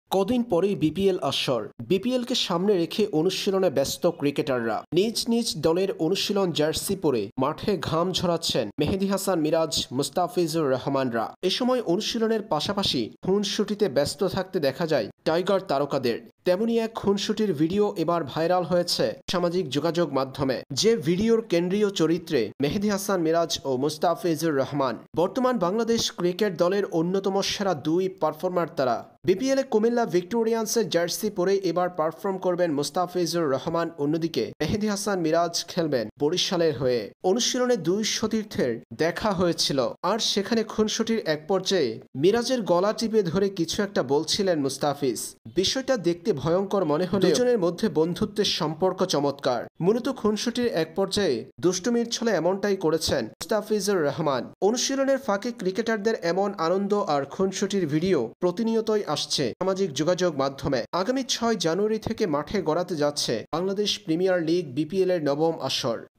কদিন পরেই বিপিএল আসর। বিপিএলকে সামনে রেখে অনুশীলনে ব্যস্ত ক্রিকেটাররা নিজ নিজ দলের অনুশীলন জার্সি পরে মাঠে ঘাম ঝরাচ্ছেন মেহেদী হাসান, মিরাজ, মুস্তাফিজুর রহমানরা। এ সময় অনুশীলনের পাশাপাশি খুনসুটিতে ব্যস্ত থাকতে দেখা যায় টাইগার তারকাদের। তেমনি এক খুনসুটির ভিডিও এবার ভাইরাল হয়েছে সামাজিক যোগাযোগ মাধ্যমে। যে ভিডিওর কেন্দ্রীয় চরিত্রে মেহেদী হাসান, মিরাজ ও মুস্তাফিজুর রহমান। বর্তমান বাংলাদেশ ক্রিকেট দলের অন্যতম সেরা দুই পারফর্মার তারা। বিপিএলে কুমিল্লা ভিক্টোরিয়ান্সের জার্সি পরে এবার পারফর্ম করবেন মুস্তাফিজুর রহমান। অন্যদিকে মেহেদী হাসান, মিরাজ খেলবেন বরিশালের হয়ে। অনুশীলনে দুই সতীর্থের দেখা হয়েছিল, আর সেখানে খুনসুটির এক পর্যায়ে মিরাজের গলা টিপে ধরে কিছু একটা বলছিলেন মুস্তাফিজ। বিষয়টা দেখতে ভয়ঙ্কর মনে হলেও দুজনের মধ্যে বন্ধুত্বের সম্পর্ক চমৎকার। মূলত খুনসুটির এক পর্যায়ে দুষ্টুমির ছলে এমনটাই করেছেন মুস্তাফিজুর রহমান। অনুশীলনের ফাঁকে ক্রিকেটারদের এমন আনন্দ আর খুনসুটির ভিডিও প্রতিনিয়তই আসছে সামাজিক যোগাযোগ মাধ্যমে। আগামী 6 জানুয়ারি থেকে মাঠে গড়াতে যাচ্ছে বাংলাদেশ প্রিমিয়ার লিগ বিপিএল এর নবম আসর।